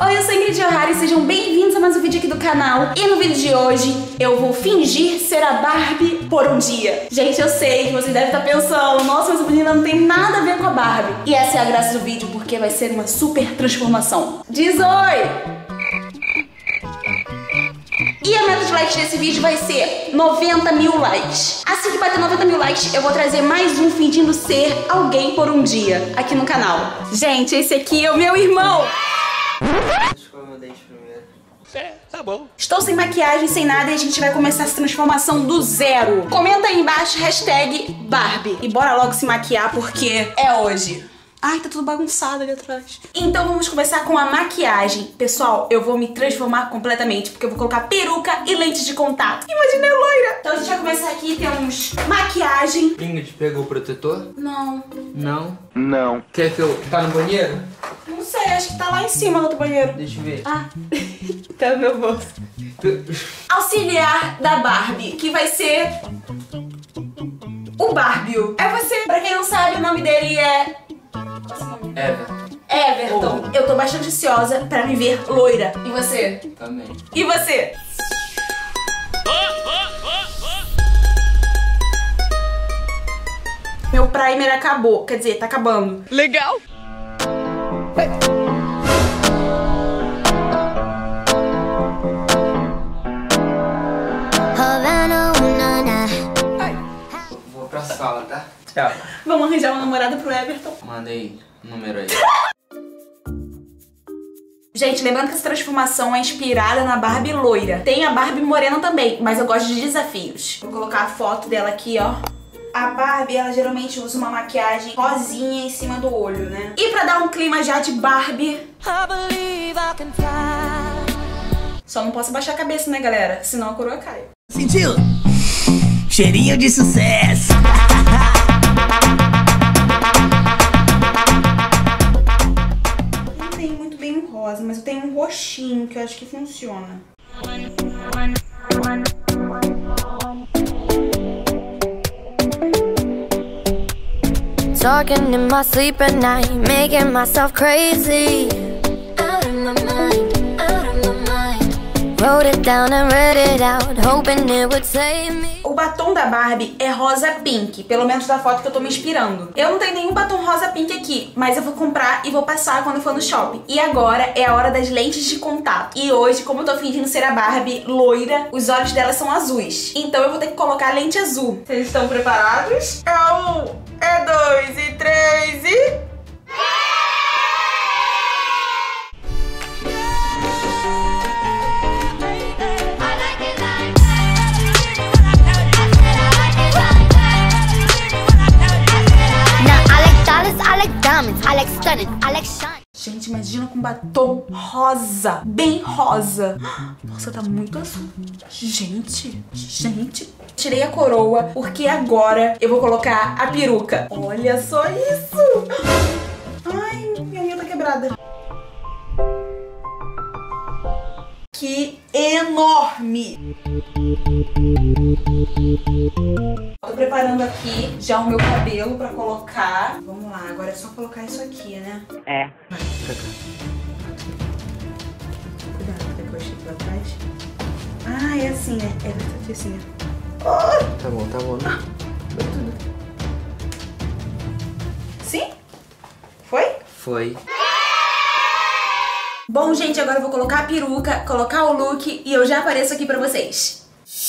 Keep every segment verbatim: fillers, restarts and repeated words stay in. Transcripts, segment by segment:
Oi, eu sou Ingrid O'Hara e sejam bem-vindos a mais um vídeo aqui do canal. E no vídeo de hoje eu vou fingir ser a Barbie por um dia. Gente, eu sei que vocês devem estar pensando, nossa, essa menina não tem nada a ver com a Barbie. E essa é a graça do vídeo, porque vai ser uma super transformação. Diz oi! E a meta de likes desse vídeo vai ser noventa mil likes. Assim que bater noventa mil likes, eu vou trazer mais um fingindo ser alguém por um dia aqui no canal. Gente, esse aqui é o meu irmão. Escova o dente primeiro. É, tá bom. Estou sem maquiagem, sem nada, e a gente vai começar essa transformação do zero. Comenta aí embaixo, hashtag Barbie. E bora logo se maquiar, porque é hoje. Ai, tá tudo bagunçado ali atrás. Então vamos começar com a maquiagem. Pessoal, eu vou me transformar completamente, porque eu vou colocar peruca e lentes de contato. Imagina eu loira. Então a gente vai começar aqui, temos maquiagem. Ingrid, pegou o protetor? Não. Não? Não. Quer que eu... Tá no banheiro? Não sei, acho que tá lá em cima no outro banheiro. Deixa eu ver. Ah, tá no meu bolso. Auxiliar da Barbie, que vai ser o Barbie. É você. Pra quem não sabe, o nome dele é... Everton. Everton. Eu tô bastante ansiosa pra me ver loira. E você? Também. E você? Meu primer acabou. Quer dizer, tá acabando. Legal. Vou pra sala, tá? Tchau. Vamos arranjar uma namorada pro Everton. Manda aí o número aí. Gente, lembrando que essa transformação é inspirada na Barbie loira. Tem a Barbie morena também, mas eu gosto de desafios. Vou colocar a foto dela aqui, ó. A Barbie, ela geralmente usa uma maquiagem rosinha em cima do olho, né? E pra dar um clima já de Barbie... Só não posso baixar a cabeça, né, galera? Senão a coroa cai. Sentiu? Cheirinho de sucesso! Não tenho muito bem um rosa, mas eu tenho um roxinho que eu acho que funciona. Talking in my sleep at night, making myself crazy. Out of my mind, out of my mind. Wrote it down and read it out, hoping it would save me. O batom da Barbie é rosa pink, pelo menos da foto que eu tô me inspirando. Eu não tenho nenhum batom rosa pink aqui, mas eu vou comprar e vou passar quando eu for no shopping. E agora é a hora das lentes de contato. E hoje, como eu tô fingindo ser a Barbie loira, os olhos dela são azuis. Então eu vou ter que colocar lente azul. Vocês estão preparados? É um, é dois e três e... I like stunning, I like shine. Gente, imagina com batom rosa, bem rosa. Nossa, tá muito azul. Gente, gente. Tirei a coroa, porque agora eu vou colocar a peruca. Olha só isso. Ai, minha unha tá quebrada. Que enorme. Tô preparando aqui já o meu cabelo pra colocar. Vamos lá, agora é só colocar isso aqui, né? É. Cuidado, depois fica pra trás. Ah, é assim, né? É verdade, assim, né? Tá bom, tá bom. Né? Foi tudo. Sim? Foi? Foi. Bom, gente, agora eu vou colocar a peruca, colocar o look e eu já apareço aqui pra vocês.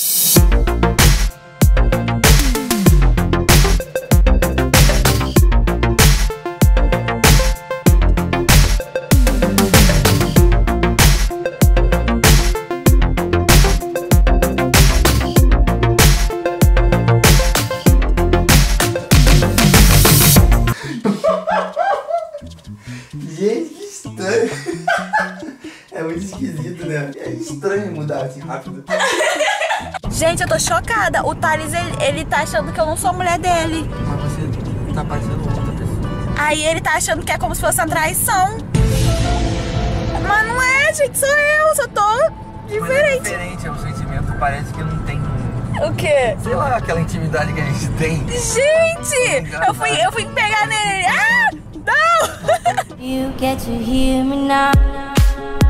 Gente, que estranho. É muito esquisito, né? É estranho mudar assim rápido. Gente, eu tô chocada. O Thales, ele, ele tá achando que eu não sou a mulher dele. Mas você tá parecendo outra pessoa. Aí ele tá achando que é como se fosse uma traição. Mas não é, gente, sou eu, só tô diferente. Mas é diferente, é um sentimento, parece que não tem... O quê? Sei lá, aquela intimidade que a gente tem. Gente, eu fui, eu fui pegar nele. Ah, não! You get to hear me now.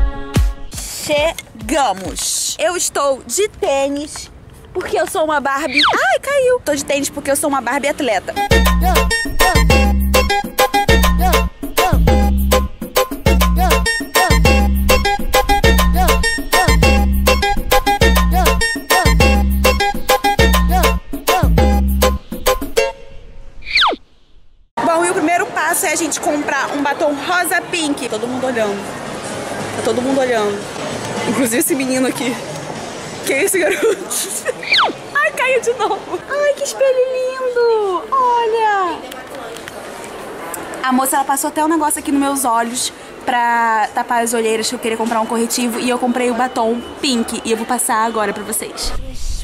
chegamos. Eu estou de tênis porque eu sou uma Barbie. Ai, caiu. Tô de tênis porque eu sou uma Barbie atleta. Bom, e o primeiro passo é a gente comprar um batom rosa pink. Todo mundo olhando. Tá todo mundo olhando. Inclusive esse menino aqui. Que é esse garoto? Ai, caiu de novo. Ai, que espelho lindo. Olha. A moça, ela passou até um negócio aqui nos meus olhos pra tapar as olheiras, que eu queria comprar um corretivo. E eu comprei o batom pink. E eu vou passar agora pra vocês.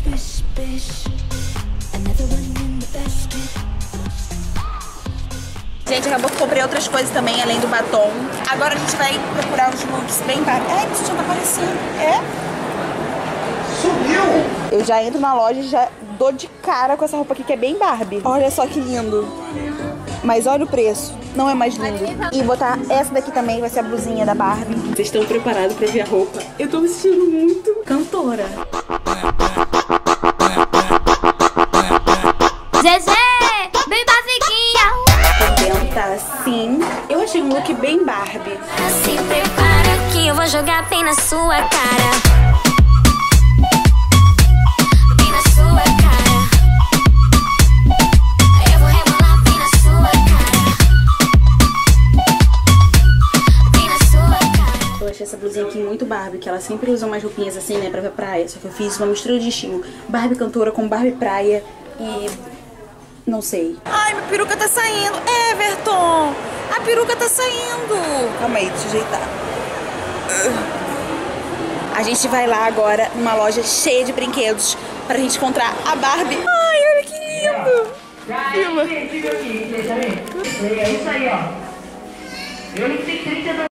Gente, acabou que comprei outras coisas também, além do batom. Agora a gente vai procurar uns looks bem baratos. Ai, isso já tá aparecendo. É? Sumiu! Eu já entro na loja e já dou de cara com essa roupa aqui, que é bem Barbie. Olha só que lindo. Mas olha o preço. Não é mais lindo. E botar essa daqui também, vai ser a blusinha da Barbie. Vocês estão preparados pra ver a roupa? Eu tô me sentindo muito cantora. Zezé, bem basiquinha. Tá assim. Eu achei um look bem Barbie. Se prepara que eu vou jogar bem na sua cara. Bem na sua cara. Eu vou rebolar bem na sua cara. Bem na sua cara. Eu achei essa blusinha aqui muito Barbie, que ela sempre usa umas roupinhas assim, né, pra ver praia. Só que eu fiz uma mistura de estilo Barbie cantora com Barbie praia e... não sei. Ai, minha peruca tá saindo. Everton, a peruca tá saindo. Calma aí, deixa eu ajeitar. A gente vai lá agora numa loja cheia de brinquedos pra gente encontrar a Barbie. Ai, olha que lindo. Filma. É isso aí, ó. Eu tenho trinta e dois.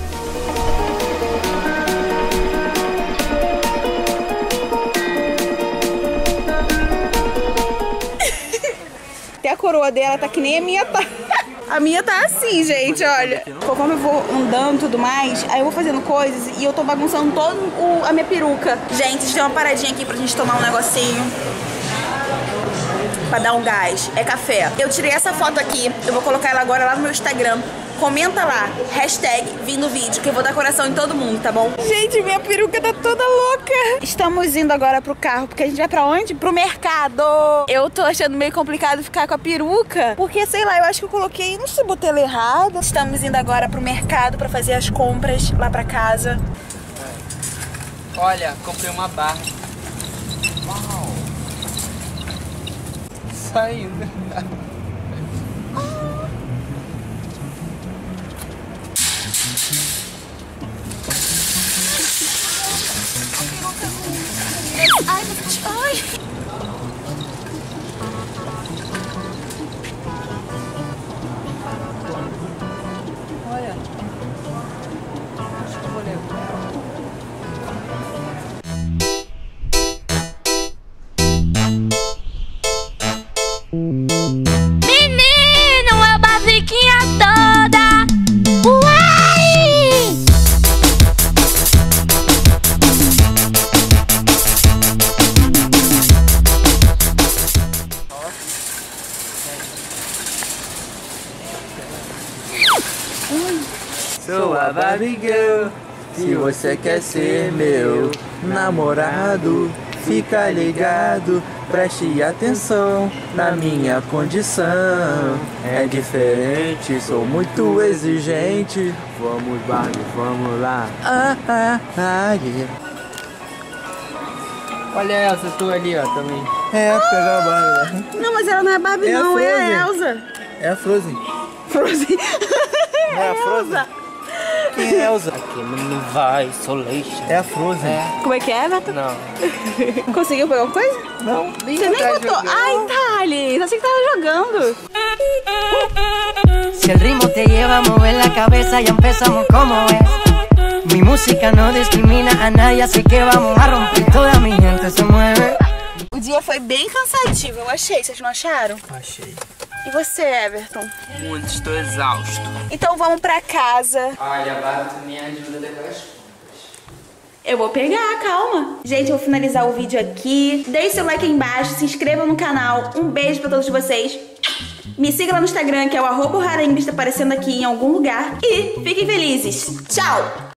Até a coroa dela tá que nem a minha tá. A minha tá assim, gente, olha. Conforme eu vou andando e tudo mais, aí eu vou fazendo coisas e eu tô bagunçando todo o, a minha peruca. Gente, tem uma paradinha aqui pra gente tomar um negocinho. Pra dar um gás. É café. Eu tirei essa foto aqui, eu vou colocar ela agora lá no meu Instagram. Comenta lá, hashtag vindo vídeo, que eu vou dar coração em todo mundo, tá bom? Gente, minha peruca tá toda louca. Estamos indo agora pro carro, porque a gente vai pra onde? Pro mercado. Eu tô achando meio complicado ficar com a peruca, porque, sei lá, eu acho que eu coloquei, não sei, botei ela errada. Estamos indo agora pro mercado pra fazer as compras lá pra casa. Olha, comprei uma Barbie. Uau! Saindo. Ai, ai. Olha. Acho que eu vou levar. Menino, é basiquinha toda. Uai! Sou a Barbie Girl. Se você quer ser meu namorado, fica ligado, preste atenção na minha condição. É diferente, sou muito exigente. Vamos, Barbie, vamos lá. Ah, ah, ah, yeah. Olha a Elsa, tu ali, ó, também. É, pegar a Barbie. Não, mas ela não é Barbie, É a não, é a Frozen. Elsa. É a Frozen. Frozen. É a Frozen. Quem é a Elsa? Aqui não vai, Solation. É a Frozen. É. Como é que é, Everton? Não. Conseguiu pegar alguma coisa? Não, Você nem botou. Ai, Thali, só sei que tava jogando. Si el ritmo te lleva a mover la cabeza, ya empezamos como es. Mi música no discrimina a nadie, así que vamos a romper. Toda mi gente se mueve. O dia foi bem cansativo, eu achei. Vocês não acharam? Achei. E você, Everton? Muito, estou exausto. Então vamos pra casa. Olha, a Barbie também ajuda a levar as compras. Eu vou pegar, calma. Gente, eu vou finalizar o vídeo aqui. Deixe seu like aí embaixo, se inscreva no canal. Um beijo pra todos vocês. Me siga lá no Instagram, que é o arroba Haraimbis, tá aparecendo aqui em algum lugar. E fiquem felizes. Tchau!